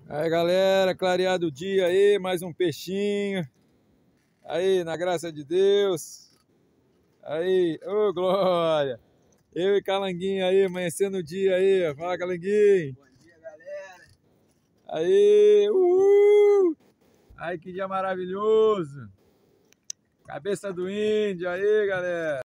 Aí galera, clareado o dia aí, mais um peixinho. Aí, na graça de Deus. Aí, ô glória. Eu e Calanguinho aí, amanhecendo o dia aí. Fala, Calanguinho. Bom dia, galera. Aí, uhul. Aí, que dia maravilhoso. Cabeça do índio aí, galera.